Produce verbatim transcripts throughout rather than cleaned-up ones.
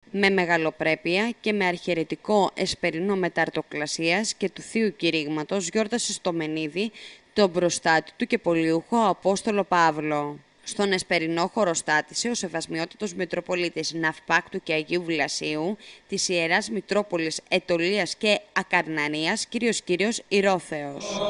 με μεγαλοπρέπεια και με αρχιερετικό εσπερινό μεταρτοκλασίας και του Θείου Κηρύγματος γιόρτασε στο Μενίδη τον προστάτη του και πολιούχο Απόστολο Παύλο. Στον εσπερινό χωροστάτησε ο Σεβασμιότατος Μητροπολίτης Ναυπάκτου και Αγίου Βλασίου της Ιεράς Μητρόπολης Αιτωλίας και Ακαρνανίας, κύριος Κύριος Ηρώθεος.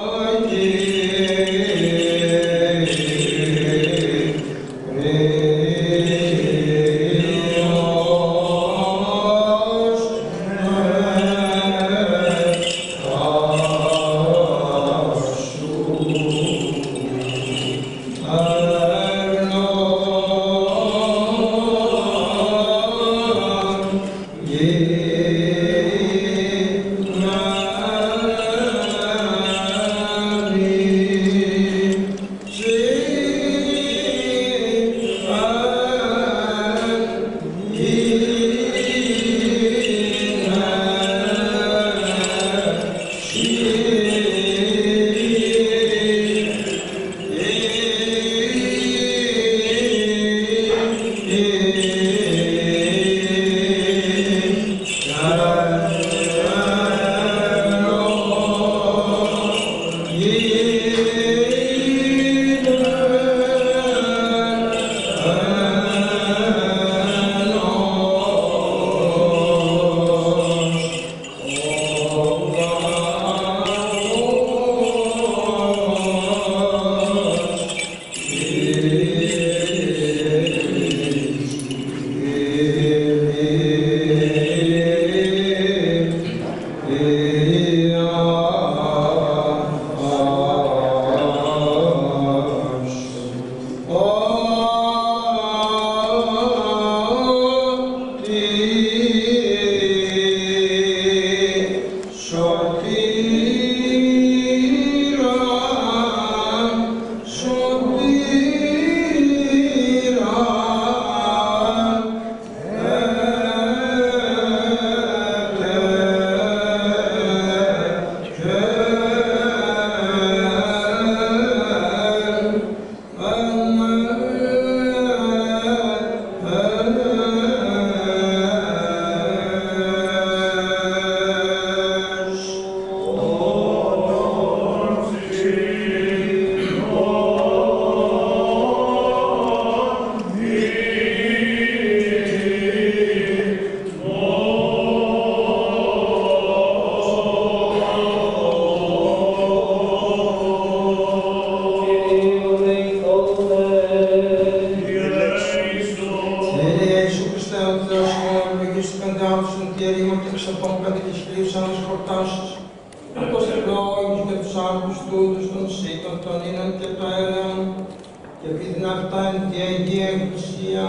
Και επειδή αυτά είναι τη Αγία Εκκλησία,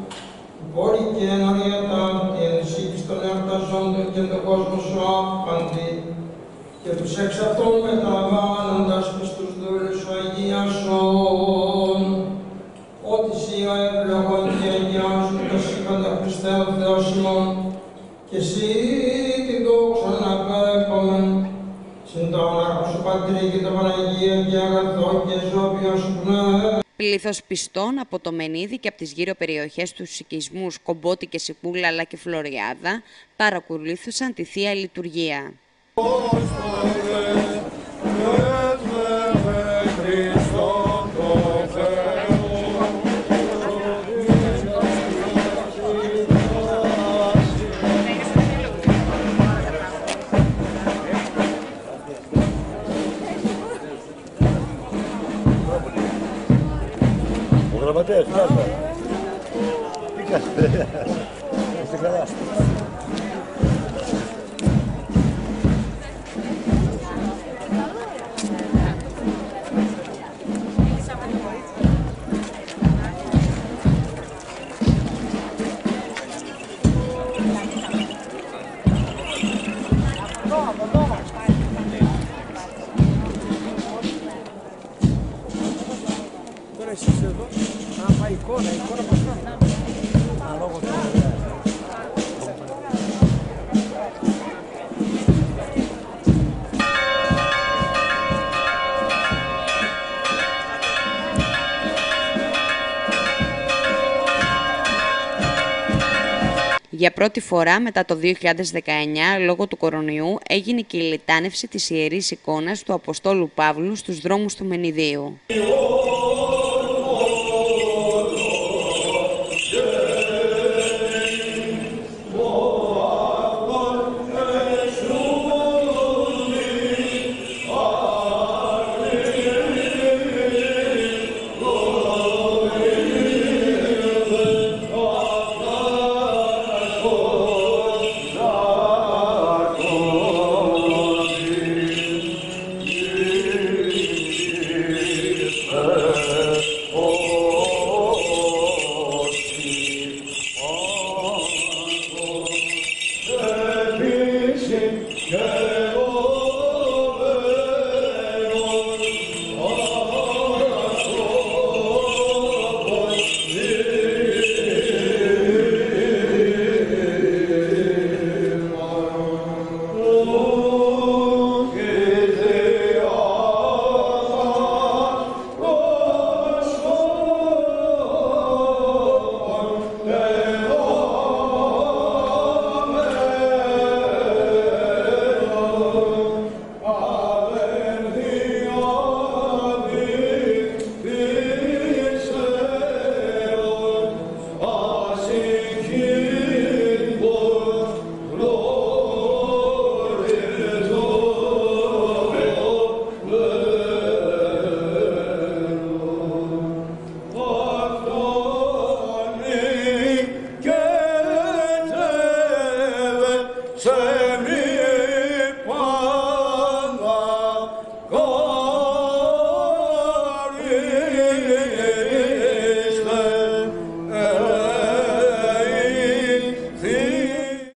μπορεί και να διατάφτει ενσύχεις των εορταζόντων και τον κόσμο σου άφαντη, και τους εξ αυτών μεταβάλλοντας προς τους δούλους σου αγίασον, ότι σοι ο ευλογών και αγιάζουν το σύμπαντα Χριστέ ο Θεός ημών, και εσύ την δόξα να απέχομεν, συν το όναρχο σου Πατρί και το Παναγία και αγαθό και ζώπιος πνεύμα. Πλήθος πιστών από το Μενίδη και από τις γύρω περιοχές του οικισμούς Κομπότη και Σικούλα αλλά και Φλωριάδα παρακολούθησαν τη Θεία Λειτουργία. Γραμματέας, τι κάνετε. Τι κάνετε. Είστε καλά. Τώρα εσείς εδώ, να πάει εικόνα, εικόνα πώς να. Ανάλογα το. Για πρώτη φορά μετά το δύο χιλιάδες δεκαεννιά, λόγω του κορονοϊού, έγινε και η λιτάνευση της Ιερής Εικόνας του Αποστόλου Παύλου στους δρόμους του Μενιδίου.